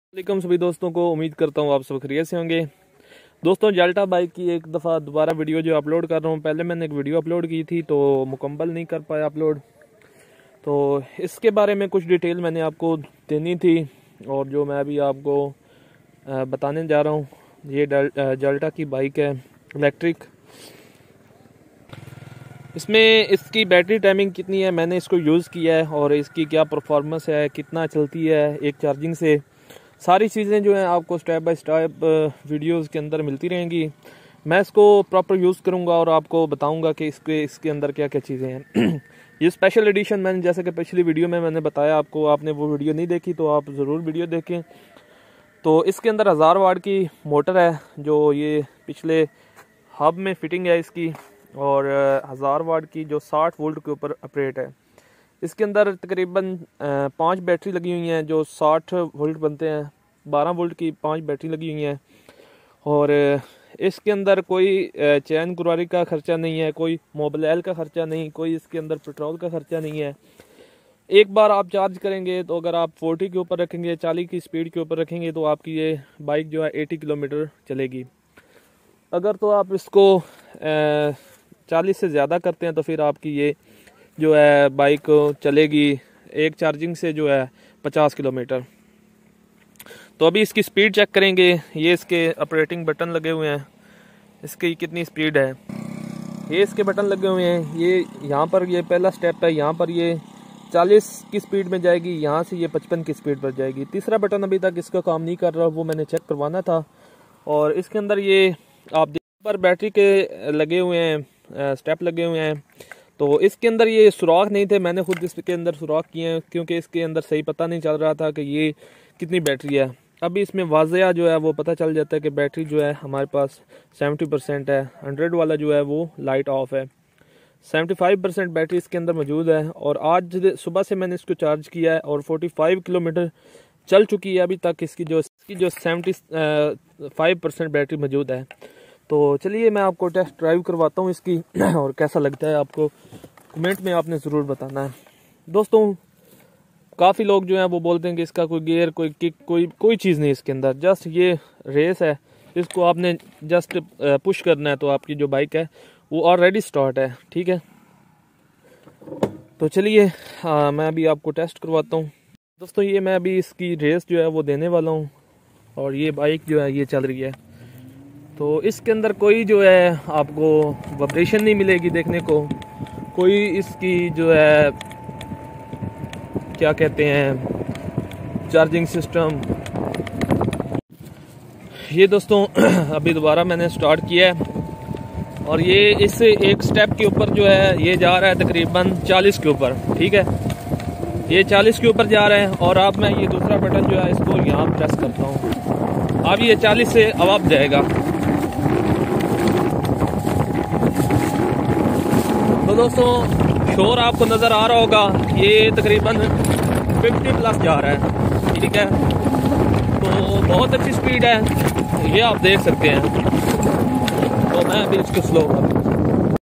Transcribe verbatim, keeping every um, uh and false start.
वालेकुम सभी दोस्तों को, उम्मीद करता हूँ आप सब खैरियत से होंगे। दोस्तों, जल्टा बाइक की एक दफ़ा दोबारा वीडियो जो अपलोड कर रहा हूँ। पहले मैंने एक वीडियो अपलोड की थी तो मुकम्मल नहीं कर पाया अपलोड, तो इसके बारे में कुछ डिटेल मैंने आपको देनी थी और जो मैं अभी आपको बताने जा रहा हूँ। ये जल्टा की बाइक है इलेक्ट्रिक। इसमें इसकी बैटरी टाइमिंग कितनी है, मैंने इसको यूज़ किया है और इसकी क्या परफॉर्मेंस है, कितना चलती है एक चार्जिंग से, सारी चीज़ें जो हैं आपको स्टेप बाय स्टेप वीडियोस के अंदर मिलती रहेंगी। मैं इसको प्रॉपर यूज़ करूंगा और आपको बताऊंगा कि इसके इसके अंदर क्या क्या चीज़ें हैं। ये स्पेशल एडिशन मैंने जैसे कि पिछली वीडियो में मैंने बताया आपको, आपने वो वीडियो नहीं देखी तो आप ज़रूर वीडियो देखें। तो इसके अंदर हज़ार वाट की मोटर है जो ये पिछले हब में फिटिंग है इसकी, और हज़ार वाट की जो साठ वोल्ट के ऊपर ऑपरेट है। इसके अंदर तकरीबन पांच बैटरी लगी हुई हैं जो साठ वोल्ट बनते हैं। बारह वोल्ट की पांच बैटरी लगी हुई हैं और इसके अंदर कोई चैन कुरारी का ख़र्चा नहीं है, कोई मोबाइल का ख़र्चा नहीं, कोई इसके अंदर पेट्रोल का ख़र्चा नहीं है। एक बार आप चार्ज करेंगे तो अगर आप चालीस के ऊपर रखेंगे, चालीस की स्पीड के ऊपर रखेंगे तो आपकी ये बाइक जो है अस्सी किलोमीटर चलेगी। अगर तो आप इसको चालीस से ज़्यादा करते हैं तो फिर आपकी ये जो है बाइक चलेगी एक चार्जिंग से जो है पचास किलोमीटर। तो अभी इसकी स्पीड चेक करेंगे। ये इसके ऑपरेटिंग बटन लगे हुए हैं, इसकी कितनी स्पीड है। ये इसके बटन लगे हुए हैं। ये यहाँ पर ये पहला स्टेप है, यहाँ पर ये चालीस की स्पीड में जाएगी, यहाँ से ये पचपन की स्पीड पर जाएगी। तीसरा बटन अभी तक इसका काम नहीं कर रहा, वो मैंने चेक करवाना था। और इसके अंदर ये आप पर बैटरी के लगे हुए हैं, स्टेप लगे हुए हैं। तो इसके अंदर ये सुराख नहीं थे, मैंने खुद इसके अंदर सुराख किए हैं क्योंकि इसके अंदर सही पता नहीं चल रहा था कि ये कितनी बैटरी है। अभी इसमें वाज़या जो है वो पता चल जाता है कि बैटरी जो है हमारे पास सत्तर परसेंट है, सौ वाला जो है वो लाइट ऑफ है। पचहत्तर परसेंट बैटरी इसके अंदर मौजूद है और आज सुबह से मैंने इसको चार्ज किया है और पैंतालीस किलोमीटर चल चुकी है अभी तक। इसकी जो इसकी जो पचहत्तर परसेंट बैटरी मौजूद है। तो चलिए मैं आपको टेस्ट ड्राइव करवाता हूँ इसकी और कैसा लगता है आपको कमेंट में आपने ज़रूर बताना है। दोस्तों, काफ़ी लोग जो हैं वो बोलते हैं कि इसका कोई गियर, कोई किक, कोई कोई चीज़ नहीं इसके अंदर, जस्ट ये रेस है। इसको आपने जस्ट पुश करना है तो आपकी जो बाइक है वो ऑलरेडी स्टार्ट है। ठीक है, तो चलिए मैं अभी आपको टेस्ट करवाता हूँ। दोस्तों, ये मैं अभी इसकी रेस जो है वो देने वाला हूँ और ये बाइक जो है ये चल रही है। तो इसके अंदर कोई जो है आपको वाइब्रेशन नहीं मिलेगी देखने को, कोई इसकी जो है क्या कहते हैं चार्जिंग सिस्टम। ये दोस्तों अभी दोबारा मैंने स्टार्ट किया है और ये इस एक स्टेप के ऊपर जो है ये जा रहा है तकरीबन चालीस के ऊपर। ठीक है, ये चालीस के ऊपर जा रहे हैं और अब मैं ये दूसरा बटन जो है इसको यहाँ प्रेस करता हूँ। अब ये चालीस से अब जाएगा। तो दोस्तों, शोर आपको नज़र आ रहा होगा, ये तकरीबन पचास प्लस जा रहा है। ठीक है, तो बहुत अच्छी स्पीड है, ये आप देख सकते हैं। तो मैं अभी इसको स्लो कर